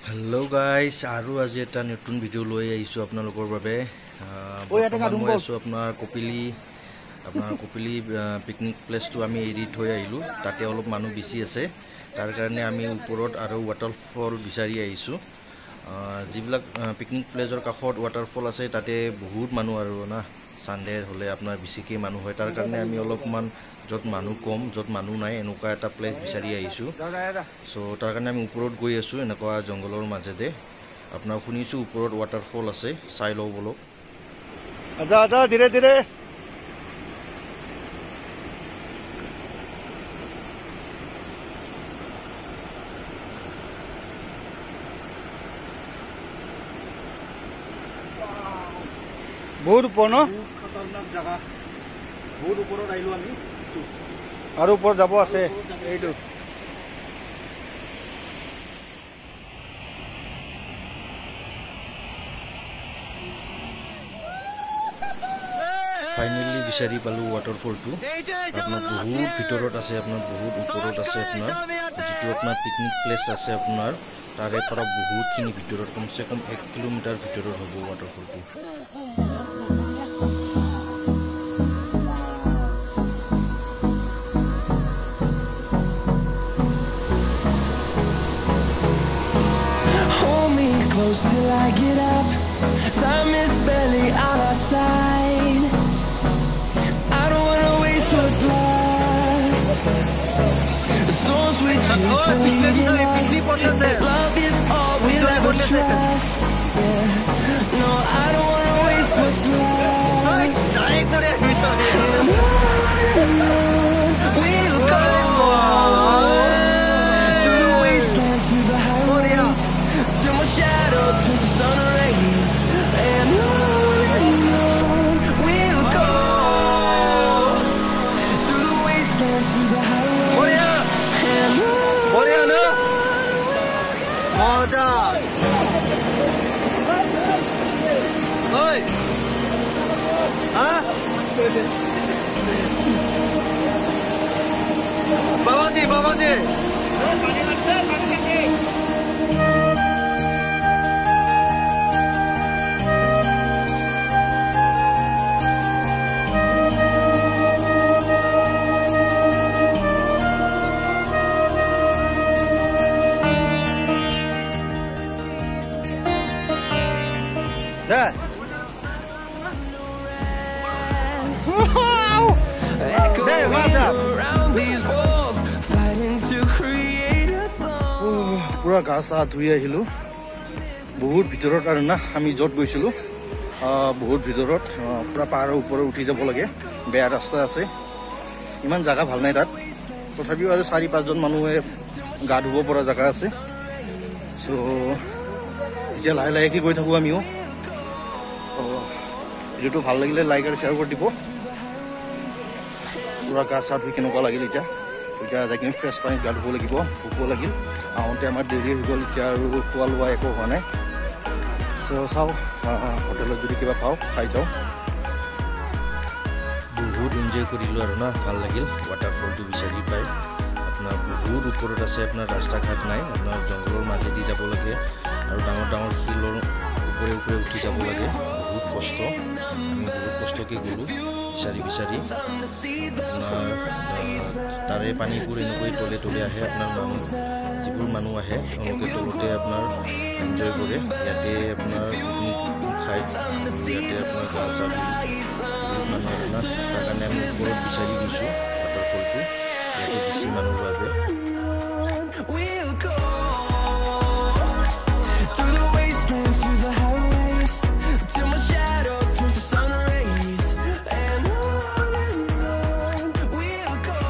Hello guys, aru আজি এটা নতুন ভিডিও লৈ আইছো আপোনালোকৰ বাবে মই আছো আপোনাৰ কপিলি পিকনিক প্লেসটো আমি এৰি থৈ আহিলো তাতে অলপ মানুহ বেছি আছে তাৰ কাৰণে আমি ওপৰত আৰু ওয়াটাৰফল বিচাৰি আইছো যিবিলাক পিকনিক প্লেসৰ কাষত ওয়াটাৰফল আছে তাতে বহুত মানুহ আৰু না সানডে হলে আপোনাৰ বেছিকৈ মানুহ হয় তাৰ কাৰণে আমি অলপমান যত মানুহ কম যত মানুহ নাই এনেকুৱা এটা প্লেস বিচাৰি আইছো সো তাৰ কাৰণে আমি ওপৰত গৈ আছো এনেকুৱা জংগলৰ মাজেতে আপোনাৰ শুনিছো ওপৰত ওয়াটাৰফল আছে চাই লও বলক আজা আজা ধীরে ধীরে বহুত উপর ন খতৰনাক জায়গা বহুত ওপৰত আইলো আমি আৰু উপৰ যাব আছে এইটো ফাইনালি বিচাৰি পালো ওয়াটাৰফলটো আপোনাৰ বহুত ভিতৰত আছে আপোনাৰ বহুত ওপৰত আছে আপোনাৰ যেটো আপোনাৰ পিকনিক প্লেস আছে আপোনাৰ তাৰে পৰা বহুতখিনি ভিতৰত কমসে কম 1 কিলোমিটাৰ ভিতৰত হ'ব ওয়াটাৰফলটো Close till I get up. Time is barely on our side. I don't wanna waste what's left. The storms we chase are leading us. Love is all we'll ever trust. Yeah. No, I don't wanna waste what's left. And on we'll go. Through the wastelands, through the highways, till my shadow turns to sun rays. And on we'll go. Through the wastelands, through the highways. And বাবাজি yeah. Hey, what's up? Around these walls, fighting to create a song. পুরা গাছা ধুই আহিলো বহুত ভিতৰত আৰু না আমি যত গৈছিলো বহুত ভিতৰত পুরা পাহাৰৰ ওপৰত উঠি যাব লাগে বেয়া ৰাস্তা আছে ইমান জায়গা ভাল নাই তাত তথাপিও আৰু 4-5 জন মানুহে গা ধুব পৰা জায়গা আছে সো এতিয়া লাহে লাহে কি গৈ থাকো আমিও ভিডিওটো ভাল লাগিলে লাইক আৰু শেয়াৰ কৰি দিব পুরা গাছা ধুই কেনেকুৱা লাগিল এতিয়া যাই কিনে ফ্ৰেছ পানীত গা ধুব লাগিব ভোক লাগিল আহোঁতে আমাৰ দেৰি হৈ গ'ল এতিয়া আৰু খোৱা লোৱা একো হোৱা নাই সো চাওঁ হোটেলত যদি কিবা পাওঁ খাই যাওঁ বহুত এনজয় কৰিলো আৰু না ভাল লাগিল ওয়াটাৰফলটো বিচাৰি পাই আপোনাৰ বহুত ওপৰত আছে আপোনাৰ ৰাস্তা ঘাট নাই আপোনাৰ জংগলৰ মাজেদি যাব লাগে আৰু ডাঙৰ ডাঙৰ শিলৰ ওপৰে ওপৰে উঠি যাব লাগে বহুত কষ্ট আমি বহুত কষ্টকৈ গ'লো বিচাৰি আপোনাৰ তাৰে পানীবোৰ এনেকৈ তলে তলে আহে আপোনাৰ যিবোৰ মানুহ আহে তেওঁলোকে তলতে আপোনাৰ এনজয় কৰে ইয়াতে আপোনাৰ খাই ইয়াতে আপোনাৰ গা চা বহুত মানুহ আপোনাৰ তাৰ কাৰণে আমি ওপৰত বিচাৰি গৈছোঁ ওৱাটাৰফলটো ইয়াতে বেছি মানুহৰ বাবে We'll go through the wastelands, through the highways, till my shadow turns to sun rays. And on we'll go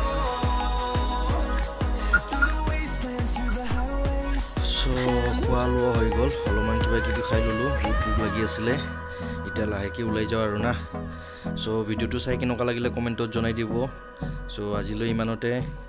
through the wastelands, through the highways. So খোৱা লোৱা হৈ গ'ল অলপমান কিবা কিবি খাই ল'লোঁ বহুত ভোক লাগি আছিলে এতিয়া লাহেকৈ ওলাই যাওঁ আৰু না সো ভিডিওটো চাই কেনেকুৱা লাগিলে কমেণ্টত জনাই দিব সো আজিলৈ ইমানতে